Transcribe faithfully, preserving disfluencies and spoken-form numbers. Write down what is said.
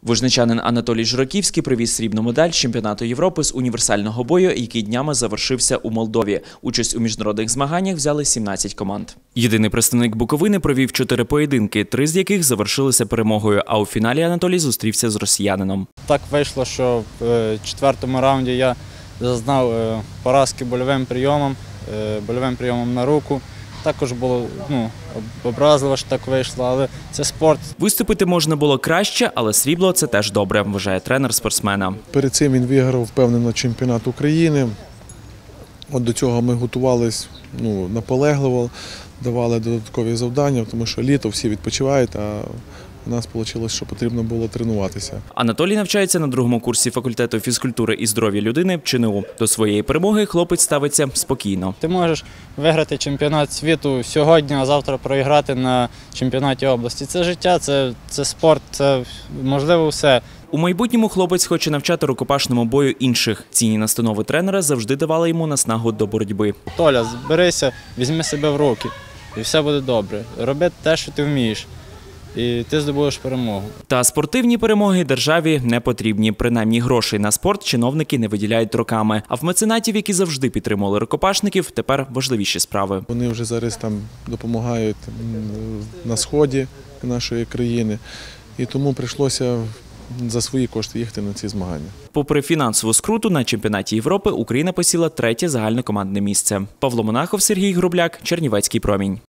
Вожничанин Анатолій Жураківський привіз срібну медаль з чемпіонату Європи з універсального бою, який днями завершився у Молдові. Участь у міжнародних змаганнях взяли сімнадцять команд. Єдиний представник Буковини провів чотири поєдинки, три з яких завершилися перемогою, а у фіналі Анатолій зустрівся з росіянином. Так вийшло, що в четвертому раунді я зазнав поразки больовим прийомом, больовим прийомом на руку. Також було ну, образливо, що так вийшло, але це спорт. Виступити можна було краще, але срібло – це теж добре, вважає тренер спортсмена. Перед цим він виграв впевнено чемпіонат України. От до цього ми готувалися ну, наполегливо, давали додаткові завдання, тому що літо всі відпочивають, а у нас вийшло, що потрібно було тренуватися. Анатолій навчається на другому курсі факультету фізкультури і здоров'я людини ЧНУ. До своєї перемоги хлопець ставиться спокійно. Ти можеш виграти чемпіонат світу сьогодні, а завтра проіграти на чемпіонаті області. Це життя, це, це спорт, це можливо все. У майбутньому хлопець хоче навчати рукопашному бою інших. Цінні настанови тренера завжди давали йому наснагу до боротьби. Толя, зберися, візьми себе в руки і все буде добре. Роби те, що ти вмієш. І ти здобудеш перемогу. Та спортивні перемоги державі не потрібні. Принаймні грошей на спорт чиновники не виділяють роками. А в меценатів, які завжди підтримували рукопашників, тепер важливіші справи. Вони вже зараз там допомагають на сході нашої країни. І тому прийшлося за свої кошти їхати на ці змагання. Попри фінансову скруту, на чемпіонаті Європи Україна посіла третє загальнокомандне місце. Павло Монахов, Сергій Грубляк, Чернівецький промінь.